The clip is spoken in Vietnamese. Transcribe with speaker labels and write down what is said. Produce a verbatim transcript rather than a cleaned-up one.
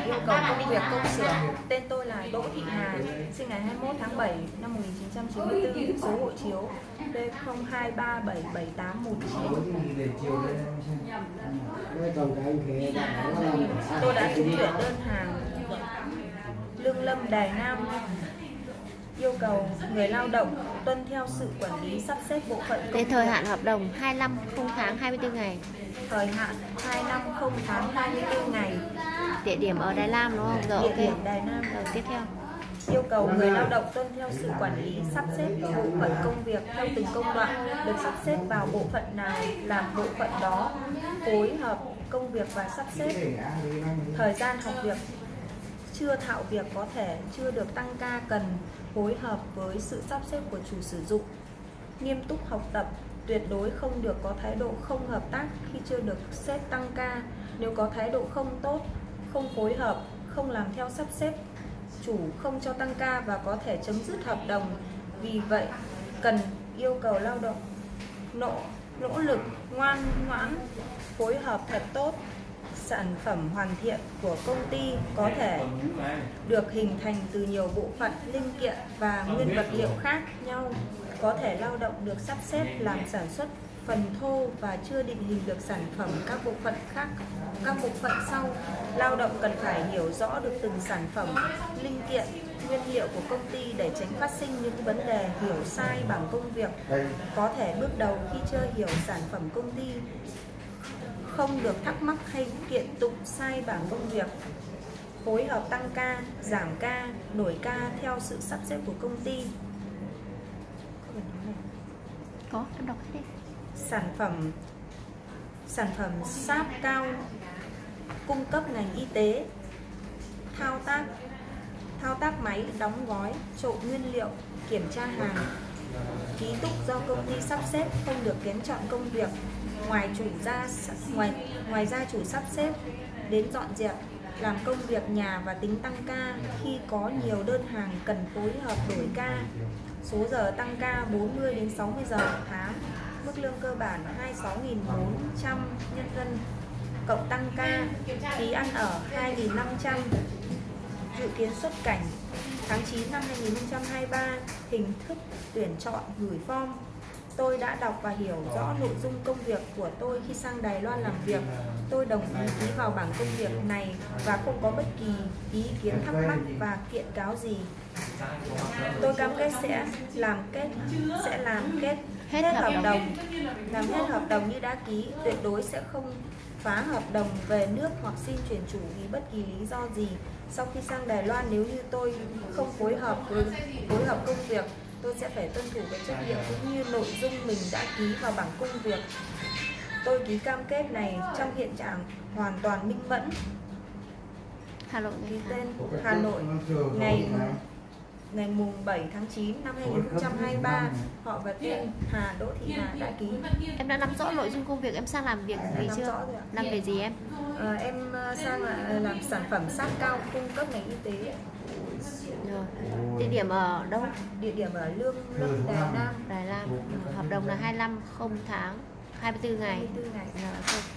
Speaker 1: yêu cầu công việc công xưởng. Tên tôi là Đỗ Thị Hà, sinh ngày hai mươi mốt tháng bảy năm một nghìn chín trăm chín mươi tư, số hộ chiếu D không hai ba bảy bảy tám một chín. Tôi đã trúng tuyển đơn hàng Lương Lâm Đài Nam, yêu cầu người lao động tuân theo sự quản lý sắp xếp bộ phận.
Speaker 2: Thế thời hạn hợp đồng hai năm không tháng hai mươi tư ngày.
Speaker 1: Thời hạn hai năm không tháng hai mươi tư ngày.
Speaker 2: Địa điểm ở Đài Nam đúng không? Rồi,
Speaker 1: Địa
Speaker 2: ok.
Speaker 1: điểm Đài Nam.
Speaker 2: Rồi tiếp theo.
Speaker 1: Yêu cầu người lao động tuân theo sự quản lý sắp xếp bộ phận công việc theo từng công đoạn, được sắp xếp vào bộ phận nào làm bộ phận đó, phối hợp công việc và sắp xếp. Thời gian học việc chưa thạo việc có thể chưa được tăng ca, cần phối hợp với sự sắp xếp của chủ sử dụng. Nghiêm túc học tập, tuyệt đối không được có thái độ không hợp tác khi chưa được sếp tăng ca. Nếu có thái độ không tốt, không phối hợp, không làm theo sắp xếp, chủ không cho tăng ca và có thể chấm dứt hợp đồng. Vì vậy, cần yêu cầu lao động nỗ, nỗ lực, ngoan ngoãn, phối hợp thật tốt. Sản phẩm hoàn thiện của công ty có thể được hình thành từ nhiều bộ phận, linh kiện và nguyên vật liệu khác nhau. Có thể lao động được sắp xếp làm sản xuất phần thô và chưa định hình được sản phẩm các bộ phận khác. Các bộ phận sau, lao động cần phải hiểu rõ được từng sản phẩm, linh kiện, nguyên liệu của công ty để tránh phát sinh những vấn đề hiểu sai bảng công việc. Có thể bước đầu khi chưa hiểu sản phẩm công ty, không được thắc mắc hay kiện tụng sai bảng công việc. Phối hợp tăng ca, giảm ca, đổi ca theo sự sắp xếp của công ty.
Speaker 2: Có, em đọc hết đi.
Speaker 1: Sản phẩm Sản phẩm sáp cao cung cấp ngành y tế. Thao tác Thao tác máy đóng gói, trộn nguyên liệu, kiểm tra hàng. Ký túc do công ty sắp xếp, không được kén chọn công việc. Ngoài chủ ra ngoài ngoài ra chủ sắp xếp đến dọn dẹp, làm công việc nhà và tính tăng ca. Khi có nhiều đơn hàng cần phối hợp đổi ca. Số giờ tăng ca bốn mươi đến sáu mươi giờ một tháng. Mức lương cơ bản hai mươi sáu nghìn bốn trăm nhân dân cộng tăng ca. Phí ăn ở hai nghìn năm trăm. Dự kiến xuất cảnh tháng chín năm hai nghìn không trăm hai mươi ba. Hình thức tuyển chọn gửi form. Tôi đã đọc và hiểu rõ nội dung công việc của tôi khi sang Đài Loan làm việc. Tôi đồng ý ký vào bảng công việc này và không có bất kỳ ý kiến thắc mắc và kiện cáo gì. Tôi cam kết sẽ làm kết sẽ làm kết hết, hết hợp đồng, làm hết hợp đồng như đã ký, tuyệt đối sẽ không phá hợp đồng về nước hoặc xin chuyển chủ vì bất kỳ lý do gì. Sau khi sang Đài Loan, nếu như tôi không phối hợp với phối hợp công việc, tôi sẽ phải tuân thủ cái trách nhiệm cũng như nội dung mình đã ký vào bảng công việc. Tôi ký cam kết này trong hiện trạng hoàn toàn minh mẫn.
Speaker 2: Hà Nội,
Speaker 1: Ký tên Hà Nội, ngày ngày mùng bảy tháng chín năm hai nghìn không trăm hai mươi ba. Họ và tên Hà Đỗ Thị Hà đã ký.
Speaker 2: Em đã nắm rõ nội dung công việc em sang làm việc gì
Speaker 1: Nắm
Speaker 2: chưa?
Speaker 1: rõ rồi ạ.
Speaker 2: Làm về gì em?
Speaker 1: À, em sang là làm sản phẩm sáp cao cung cấp ngành y tế.
Speaker 2: Rồi. Địa điểm ở đâu?
Speaker 1: Địa điểm ở Lương Lâm Đài Nam.
Speaker 2: Đài Loan. Hợp đồng là hai mươi lăm không tháng hai mươi tư ngày.
Speaker 1: hai mươi tư ngày.
Speaker 2: Rồi, ok.